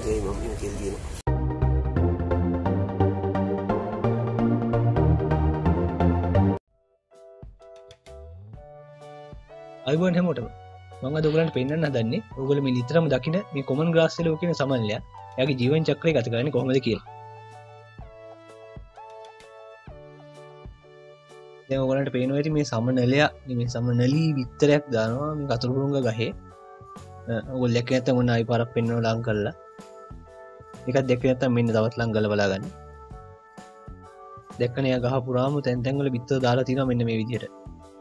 දාගේ මම මෙහෙම කියලා දිනවා. අයිබෝන් හැමෝටම මම අද ඔයගලන්ට පෙන්නන්න හදන්නේ ඔයගොල්ලෝ මේ නිතරම දකින මේ කොමන් ග්‍රාස් වල කියන සමනලයා එයාගේ ජීවන චක්‍රය ගත කරන්නේ කොහොමද කියලා. දැන් ඔයගලන්ට පේනවා ඇති මේ සමනලයා මේ සමනලී විතරයක් දානවා මේ කතුරුරුංග ගහේ. ඔයගොල්ලෝ දැක්ක නැත්නම් ඔන්න ආයි පාරක් පෙන්වනවා ලං කරලා. එකක් දැක්ක නැත්නම් මෙන්න තවත් ලං කරලා බලා ගන්න. දැක්කනේ එයා ගහ පුරාම තැන් තැන් වල විතර දාලා තියෙනවා මෙන්න මේ විදිහට.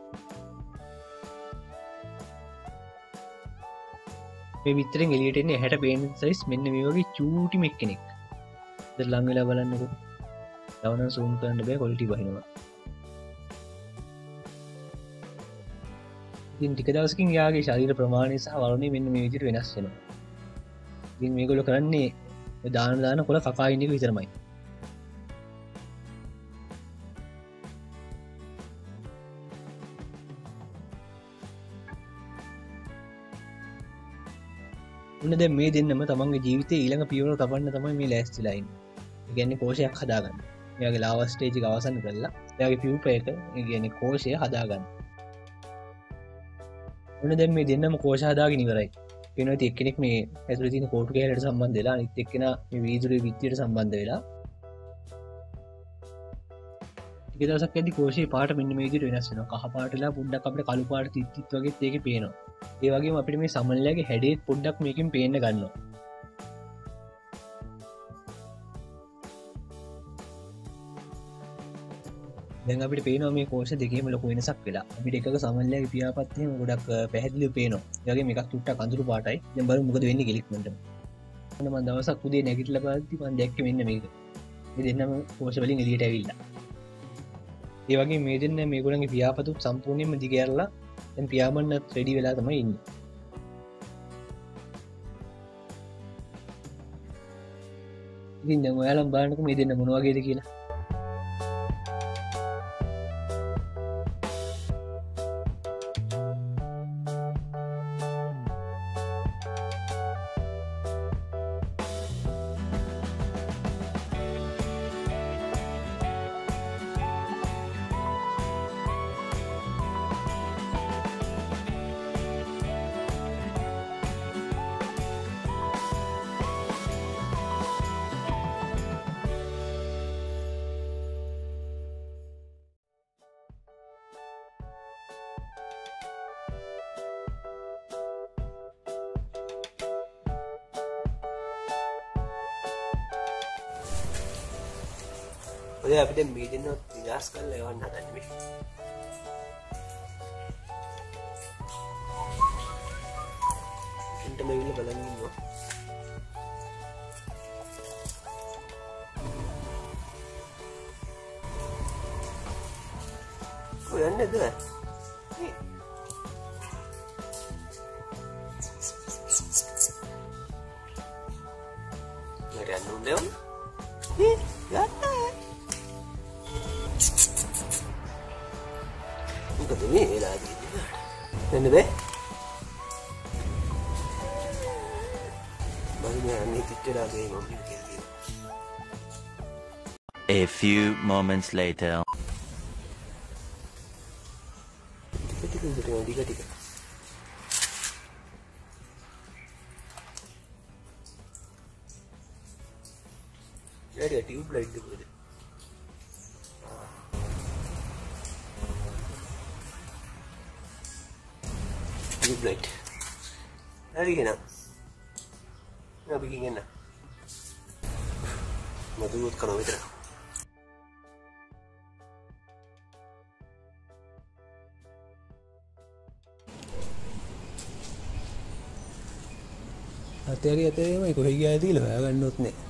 මේ විතරෙන් එලියට එන්නේ ඇහැට පේන සයිස් මෙන්න මේ වගේ චූටි මෙක් කෙනෙක්. දැන් ලං වෙලා බලන්නකෝ. තවනම් zoom කරන්න බෑ quality බහිනවා. ඉතින් ටික දවසකින් යාගේ ශරීර ප්‍රමාණය සහ වර්ණය මෙන්න මේ විදිහට වෙනස් වෙනවා. ඉතින් මේගොල්ලෝ කරන්නේ දාන කොළ කකා ඉන්න එක විතරමයි. උන්න දැන් මේ දෙන්නම තමන්ගේ ජීවිතේ ඊළඟ පියවර තබන්න තමයි මේ ලෑස්තිලා ඉන්නේ. ඒ කියන්නේ කෝෂයක් හදාගන්න. එයාගේ ලාවා ස්ටේජ් එක අවසන් කරලා එයාගේ පියුප එක ඒ කියන්නේ කෝෂය හදාගන්න. උන්න දැන් මේ දෙන්නම කෝෂ හදාගෙන ඉවරයි. වෙනවා ඉතින් එක්කෙනෙක් මේ ඇතුලේ තියෙන කෝටු කැලේට සම්බන්ධ වෙලා අනිත් එක්කෙනා මේ වීදුරුවේ විත්තියට සම්බන්ධ වෙලා ටික දවසක් යද්දි කෝෂයේ පාට මෙන්න මේ විදිහට වෙනස් වෙනවා. කහ පාටලා පොඩ්ඩක් අපිට කළු පාට තිත්තිත් වගේත් ඒකේ පේනවා. ඒ වගේම අපිට මේ සමනලයාගේ හැඩේ පොඩ්ඩක් මේකෙන් පේන්න ගන්නවා. දැන් අපිට පේනවා මේ කෝෂ දෙකේම ලොකු වෙනසක් වෙලා. අපිට එකක සමනලයාගේ පියාපත් එහෙම ගොඩක් පැහැදිලිව පේනවා. ඒ වගේම එකක් ටුට්ටක් අඳුරු පාටයි. දැන් බලමු මොකද වෙන්නේ කිලික්මන්ට. මම දවසක් උදේ නැගිටලා බලද්දි මම දැක්කේ මෙන්න මේක. මේ දෙන්නම කෝෂ වලින් එළියට ඇවිල්ලා. ඒ වගේ මේ දෙන්න මේගොල්ලන්ගේ පියාපතුත් සම්පූර්ණයෙන්ම දිගහැරලා දැන් පියාඹන්නත් රෙඩි වෙලා තමයි ඉන්නේ. ඉතින් දැන් ඔයාලම බලන්නකෝ මේ දෙන්න මොන වගේද කියලා. ඔය අපිට මේ දෙන්නවත් විනාශ කරලා යවන්න හදන්නේ මේ. ඉන්ට මේ විල බලන්න ඉන්නවා. ඔය යන්නේද? මට යන්න ඕනේ. මොකද මේ වෙලාවේ එන්න බෑ. මම යන්නේ පිටේලාගේ මම කියලා. A few moments later. ටික. ඒරිය ටියුබ් ලයිට් දෙකද? Tube light. හරි කෙනා. අපි ගිහින් එන්න. මදුරුත් කරා විතර. අතේරිය අතේම කොහෙ ගියාද කියලා හොයාගන්නවත් නෑ.